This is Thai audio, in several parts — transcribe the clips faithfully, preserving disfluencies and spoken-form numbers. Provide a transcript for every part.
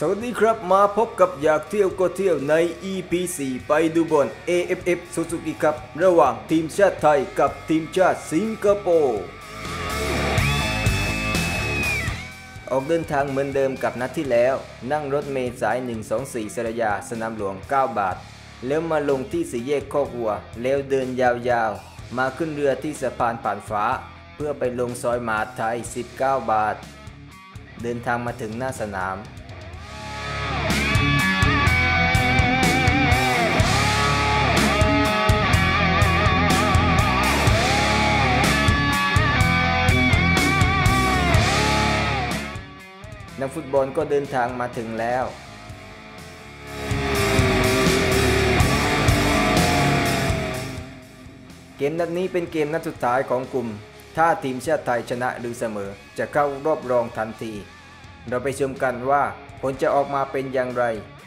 สวัสดีครับมาพบกับอยากเที่ยวก็เที่ยวใน อี พี สี่ ไปดูบอล เอ เอฟ เอฟ Suzuki Cup ระหว่างทีมชาติไทยกับทีมชาติสิงคโปร์ออกเดินทางเหมือนเดิมกับนัดที่แล้วนั่งรถเมล์สายหนึ่งสองสี่สระยาสนามหลวงเก้าบาทแล้วมาลงที่สี่แยกคอกวัวแล้วเดินยาวๆมาขึ้นเรือที่สะพานผ่านฟ้าเพื่อไปลงซอยมหาดไทยสิบเก้าบาทเดินทางมาถึงหน้าสนามนักฟุตบอลก็เดินทางมาถึงแล้วเกมนัดนี้เป็นเกมนัดสุดท้ายของกลุ่มถ้าทีมชาติไทยชนะหรือเสมอจะเข้ารอบรองทันทีเราไปชมกันว่าผลจะออกมาเป็นอย่างไร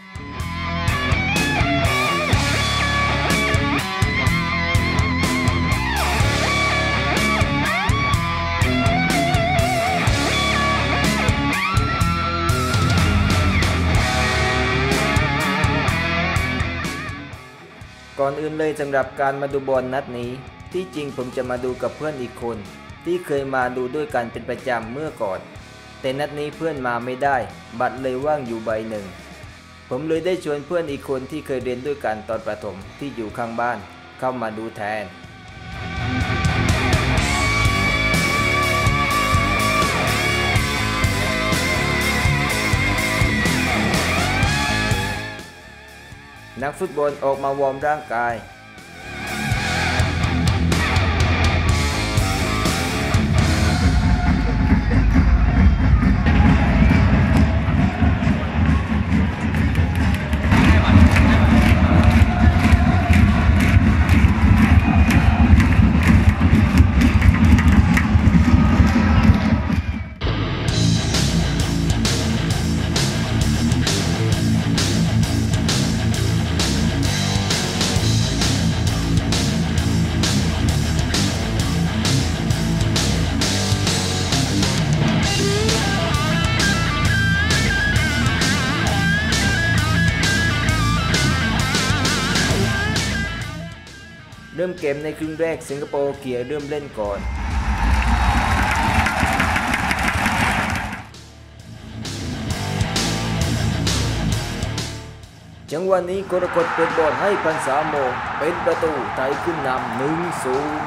ก่อนอื่นเลยสำหรับการมาดูบอลนัดนี้ที่จริงผมจะมาดูกับเพื่อนอีกคนที่เคยมาดูด้วยกันเป็นประจำเมื่อก่อนแต่นัดนี้เพื่อนมาไม่ได้บัตรเลยว่างอยู่ใบหนึ่งผมเลยได้ชวนเพื่อนอีกคนที่เคยเรียนด้วยกันตอนประถมที่อยู่ข้างบ้านเข้ามาดูแทนนักฟุตบอลออกมาวอร์มร่างกายเริ่มเกมในครึ่งแรกสิงคโปร์เกียร์เริ่มเล่นก่อนจังหวะนี้กรกฎเปิดบอลให้พันษาโมงเป็นประตูไทยขึ้นนำ หนึ่งศูนย์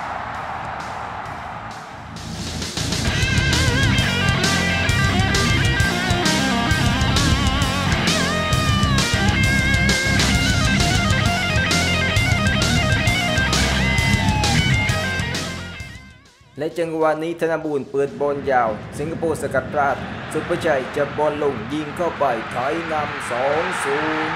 และจังหวะนี้ธนบูรณ์เปิดบอลยาวสิงคโปร์สกัดพลาดสุภชัยจับบอลลงยิงเข้าไปไทยนำ สอง ศูนย์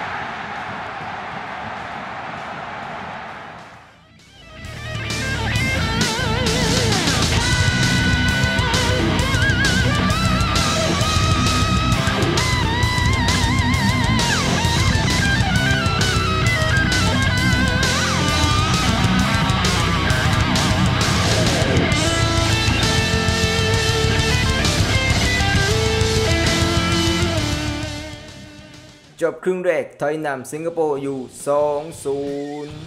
จบครึ่งแรกไทยนำสิงคโปร์อยู่ สอง ศูนย์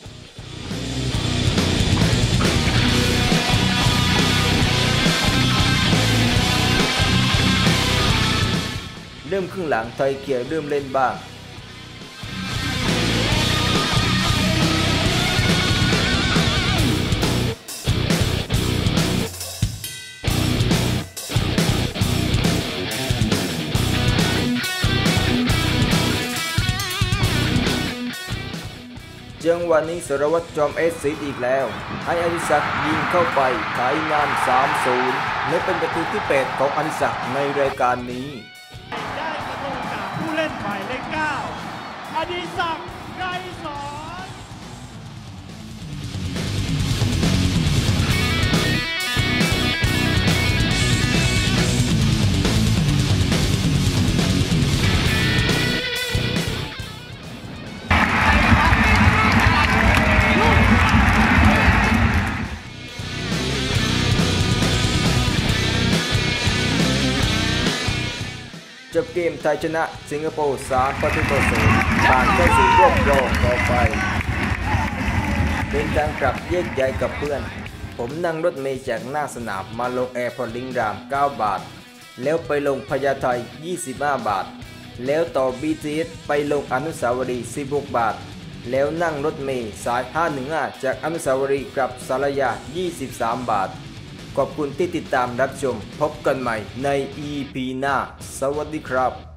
เริ่มครึ่งหลังไทยเกียร์เริ่มเล่นบ้างจังหวะนี้สรวัตรจอมเอสซีอีกแล้วให้อดิศักดิ์ยิงเข้าไปไทยนำ สาม ศูนย์ และเป็นประตูที่แปดของอดิศักดิ์ในรายการนี้ได้ประตูจากผู้เล่นหมายเลขเก้าอดิศักดิ์ไกรสอนจบเกมไทยชนะสิงคโปร์สามประตูต่อศูนย์ผ่านเข้าสู่รอบรองต่อไปเดินทางกลับแยกย้ายกับเพื่อนผมนั่งรถเมล์จากหน้าสนามมาลงแอร์พอร์ตลิงก์รามเก้าบาทแล้วไปลงพญาไทยี่สิบห้าบาทแล้วต่อ บี ที เอส ไปลงอนุสาวรีย์สิบหกบาทแล้วนั่งรถเมล์สายห้าหนึ่งห้าจากอนุสาวรีย์กลับสารยายี่สิบสามบาทขอบคุณที่ติดตามรับชมพบกันใหม่ใน อี พี หน้าสวัสดีครับ